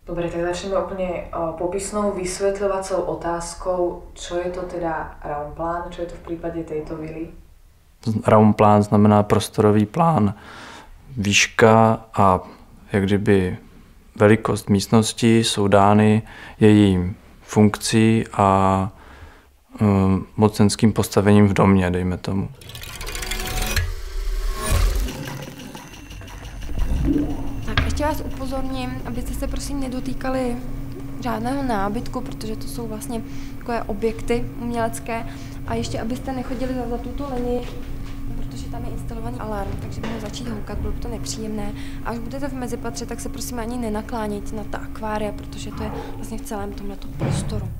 Dobre, tak začneme úplne popisnou vysvetľovacou otázkou, čo je to teda Raumplán, čo je to v prípade tejto vily? Raumplán znamená prostorový plán. Výška a jak kdyby velikost místnosti jsou dány její funkcí a mocenským postavením v domě, dejme tomu. Tak ještě vás upozorním, abyste se prosím nedotýkali žádného nábytku, protože to jsou vlastně takové objekty umělecké, a ještě abyste nechodili za tuto linii, protože tam je instalovaný alarm, takže by mohlo začít houkat, bylo by to nepříjemné. A až budete v mezipatře, tak se prosím ani nenaklánějte na ta akvária, protože to je vlastně v celém tomhleto prostoru.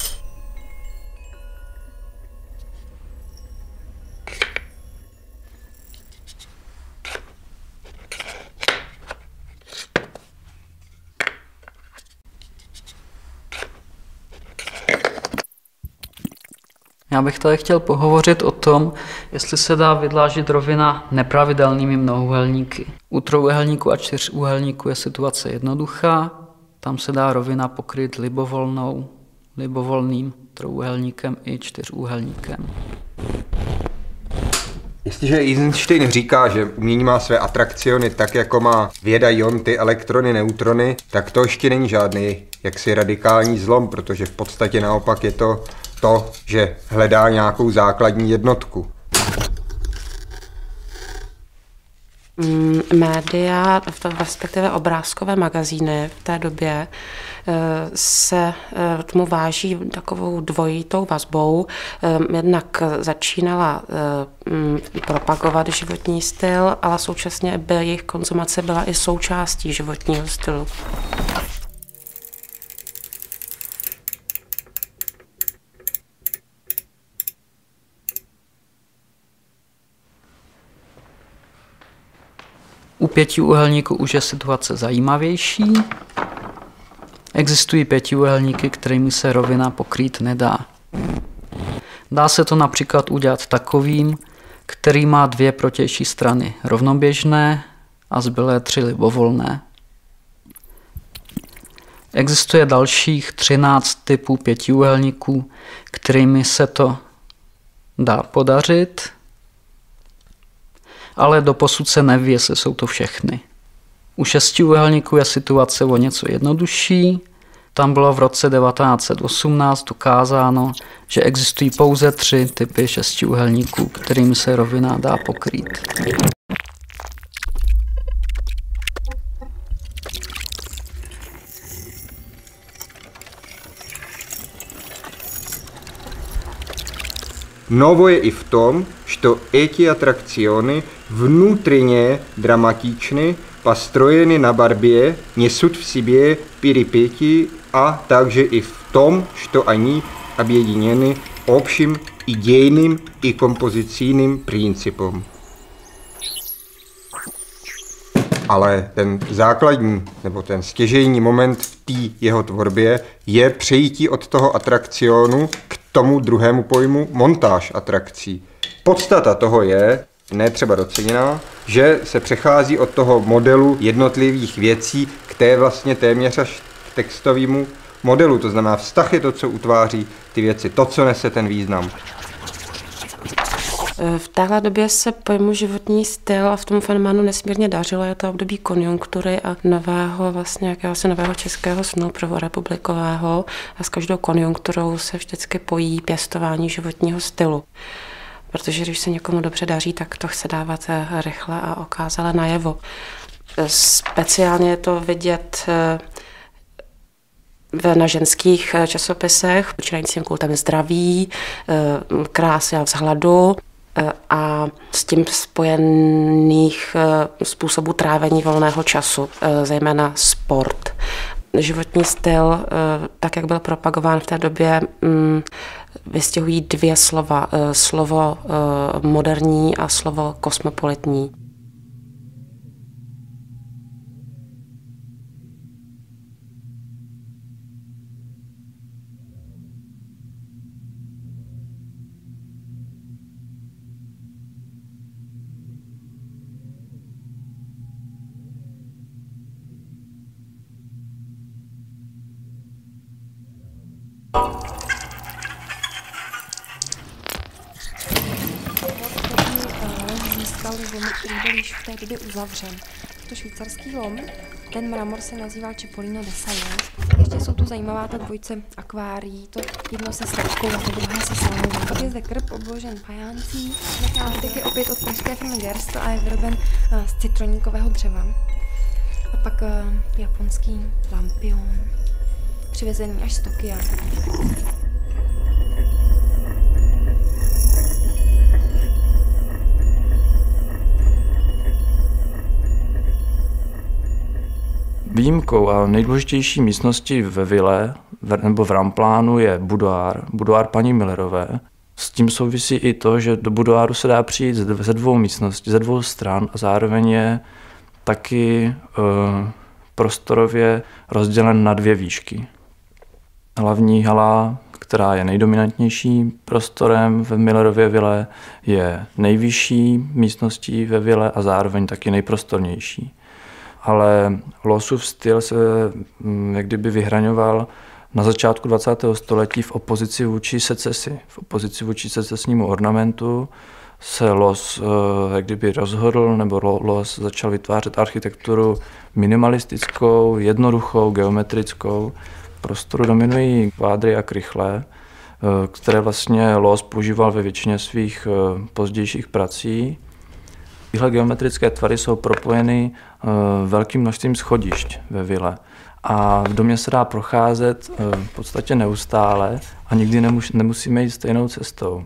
Já bych tady chtěl pohovořit o tom, jestli se dá vydlážit rovina nepravidelnými mnohouhelníky. U trojúhelníku a čtyřúhelníku je situace jednoduchá, tam se dá rovina pokryt libovolným trojúhelníkem i čtyřúhelníkem. Jestliže Eisenstein říká, že umění má své atrakciony tak, jako má věda ionty, elektrony, neutrony, tak to ještě není žádný jaksi radikální zlom, protože v podstatě naopak je to, že hledá nějakou základní jednotku. Média, respektive obrázkové magazíny v té době se tomu váží takovou dvojitou vazbou. Jednak začínala propagovat životní styl, ale současně jejich konzumace byla i součástí životního stylu. U pětiúhelníku už je situace zajímavější. Existují pětiúhelníky, kterými se rovina pokrýt nedá. Dá se to například udělat takovým, který má dvě protější strany rovnoběžné a zbylé 3 libovolné. Existuje dalších 13 typů pětiúhelníků, kterými se to dá podařit, ale doposud se neví, jestli jsou to všechny. U šestiúhelníků je situace o něco jednodušší. Tam bylo v roce 1918 dokázáno, že existují pouze 3 typy šestiúhelníků, kterými se rovina dá pokrýt. Novo je i v tom, что эти аттракционы внутренне драматичны, построены на борьбе, несут в себе перипетии, а также и в том, что они объединены общим идейным и композиционным принципом. Ale ten základní nebo ten stěžejní moment v té jeho tvorbě je přejítí od toho atrakcionu k tomu druhému pojmu montáž atrakcí. Podstata toho je, ne třeba doceněná, že se přechází od toho modelu jednotlivých věcí k té vlastně téměř až textovému modelu. To znamená, vztah je to, co utváří ty věci, to, co nese ten význam. V téhle době se pojmu životní styl a v tom fenoménu nesmírně dařilo. Je to období konjunktury a nového českého snu prvorepublikového, a s každou konjunkturou se vždycky pojí pěstování životního stylu. Protože když se někomu dobře daří, tak to chce dávat rychle a okázale najevo. Speciálně je to vidět na ženských časopisech, počínajícím kultem zdraví, krásy a vzhledu a s tím spojených způsobů trávení volného času, zejména sport. Životní styl, tak jak byl propagován v té době, vystihují 2 slova. Slovo moderní a slovo kosmopolitní. nazýval lom, který byl již v té době uzavřen. Je to švýcarský lom, ten mramor se nazýval Cipollino de Saios. Ještě jsou tu zajímavá ta dvojice akvárií, to jedno se sladkou a to druhé se slanou. Pak je zde krb obložen fajáncí, metalík je opět od pražské firmy Gerst a je vyroben z citroníkového dřeva. A pak japonský lampion, přivezený až z Tokia. Výjimkou a nejdůležitější místností ve vile nebo v Ramplánu je budoár paní Millerové. S tím souvisí i to, že do budoáru se dá přijít ze dvou místností, ze dvou stran a zároveň je taky prostorově rozdělen na dvě výšky. Hlavní hala, která je nejdominantnější prostorem ve Millerově vile, je nejvyšší místností ve vile a zároveň taky nejprostornější. Ale Loosův styl se jak kdyby vyhraňoval na začátku 20. století v opozici vůči secesi. V opozici vůči secesnímu ornamentu se Loos jak kdyby rozhodl, nebo Loos začal vytvářet architekturu minimalistickou, jednoduchou, geometrickou. V prostoru dominují kvádry a krychle, které vlastně Loos používal ve většině svých pozdějších prací. Tyhle geometrické tvary jsou propojeny velkým množstvím schodišť ve vile. A v domě se dá procházet v podstatě neustále a nikdy nemusíme jít stejnou cestou.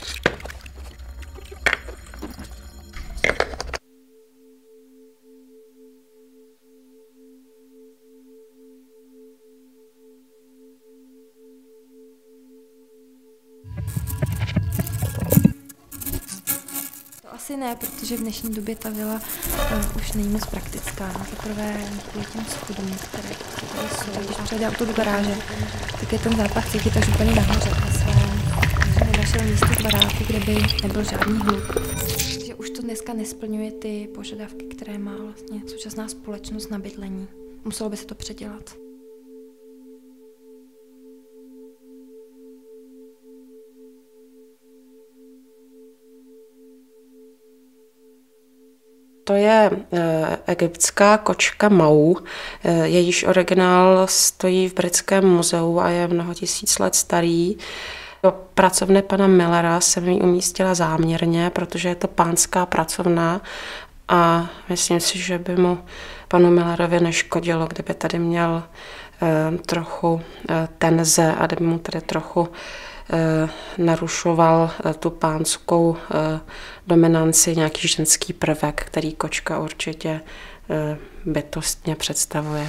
Asi ne, protože v dnešní době ta vila už není moc praktická. Zaprvé kvůli těm schodům, které tady jsou. Když přijde auto do garáže, tak je ten zápach cítit až úplně nahoře. Já jsem nenašel místo v baráku, kde by nebyl žádný hluk. Takže už to dneska nesplňuje ty požadavky, které má vlastně současná společnost na bydlení. Muselo by se to předělat. To je egyptská kočka Mau, jejíž originál stojí v Britském muzeu a je mnoho tisíc let starý. Do pracovny pana Millera jsem ji umístila záměrně, protože je to pánská pracovna a myslím si, že by mu panu Millerovi neškodilo, kdyby tady měl trochu tenze a kdyby mu tady trochu narušoval tu pánskou dominanci nějaký ženský prvek, který kočka určitě bytostně představuje.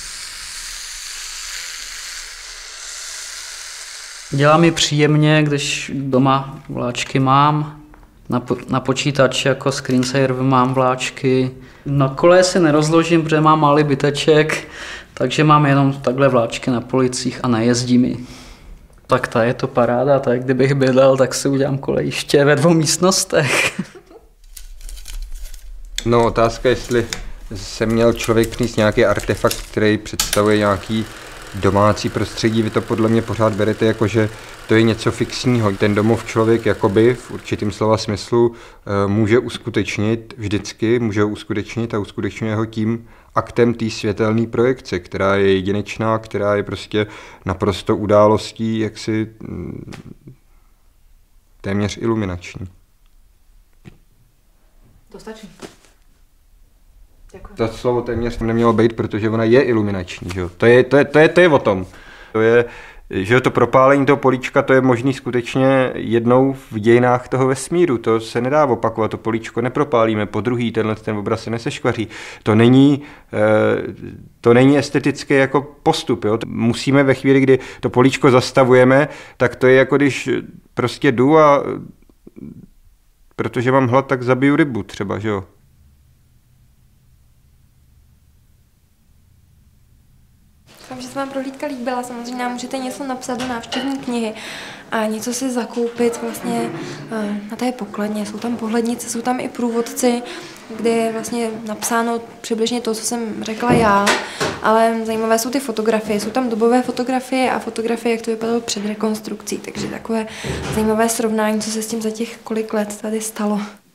Dělá mi příjemně, když doma vláčky mám, na počítači jako screensaver mám vláčky. Na kole si nerozložím, protože mám malý byteček, takže mám jenom takhle vláčky na policích a nejezdí mi. Tak ta je to paráda, tak kdybych bydlel, tak si udělám kolejiště ve 2 místnostech. No, otázka, jestli se měl člověk přinést nějaký artefakt, který představuje nějaký domácí prostředí, vy to podle mě pořád berete jako, že to je něco fixního. Ten domov člověk jakoby v určitým slova smyslu může uskutečnit vždycky, může ho uskutečnit a uskutečňuje ho tím aktem té světelné projekce, která je jedinečná, která je prostě naprosto událostí, jaksi téměř iluminační. To stačí. Děkuji. To slovo téměř nemělo být, protože ona je iluminační. Že jo? To je o tom. To je, že to propálení toho políčka, to je možný skutečně jednou v dějinách toho vesmíru. To se nedá opakovat, to políčko nepropálíme po druhý, ten obraz se neseškvaří. To není estetický jako postup. Jo? Musíme ve chvíli, kdy to políčko zastavujeme, tak to je jako když prostě jdu a protože mám hlad, tak zabiju rybu třeba, že jo. Doufám, že se vám prohlídka líbila. Samozřejmě nám můžete něco napsat do návštěvní knihy a něco si zakoupit vlastně na té pokladně. Jsou tam pohlednice, jsou tam i průvodci, kde je vlastně napsáno přibližně to, co jsem řekla já, ale zajímavé jsou ty fotografie. Jsou tam dobové fotografie a fotografie, jak to vypadalo před rekonstrukcí, takže takové zajímavé srovnání, co se s tím za těch kolik let tady stalo.